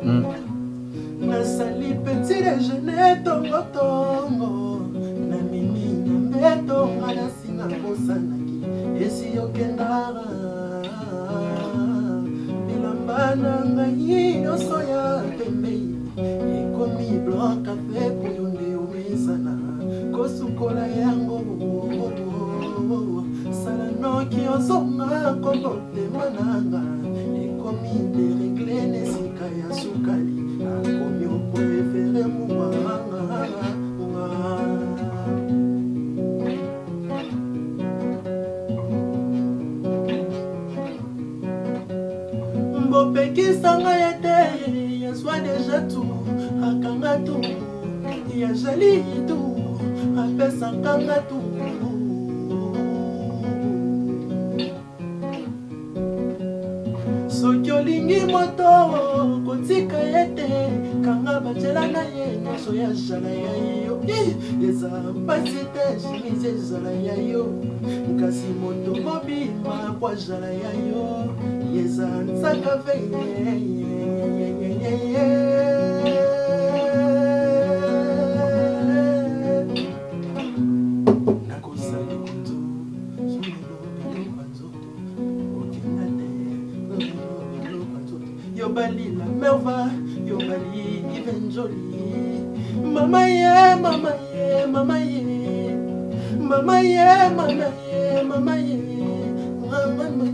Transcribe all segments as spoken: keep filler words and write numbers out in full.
nasali petit déjeuner tongo tongo na mimi na mbeto nga nasinga kosanaki esi yokendaka bilamba na ngai nyonso ya pembei ekomi blanc cafe poyo nde omesana kosukola yango sala noki ozonga komportema nanga ekomi deregle nesika ya sukali akomi oprefere mubanga mbopekisanga ya te yazwa deja tu akanga tu yazali tu apesakanga tu soki olingi moto kotika ye te kanga batela na ye nyonso ya zala ya yo eza mpasi te chemise ezala ya yo kasi moto mobima kwa zala ya yo yeza nzaka veye nakosali kutu Yobali la merva, yobali even jolie. Mama ye, mama ye, mama ye. Mama ye, mama ye, mama ye. Mama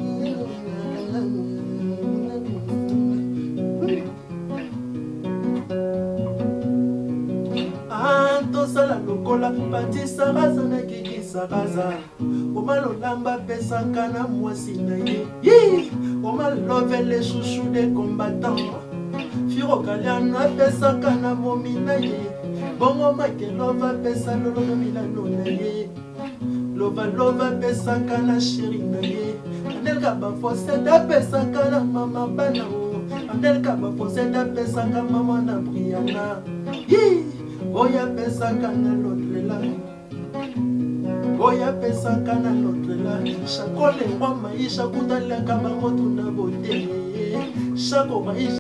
Anto sala lokola pati saraza na kiki saraza. Omalo lamba pesa kana mwasi na ye. Oma love les chouchous des combattants. Firo Galiana pesa kana momina ye. Bongo make lova pesa lolo milano na ye. Lova lova pesa kana chéri na ye. Andel kaba fose da pesa kana mama bana o. Andel kaba fose da pesa kana mama na Briana. Yi, oya pesa kana l'autre là. Oya pesa kana l'autre là. Chakole ngwa maisha kudaleka bango tuna bote. Shako maisha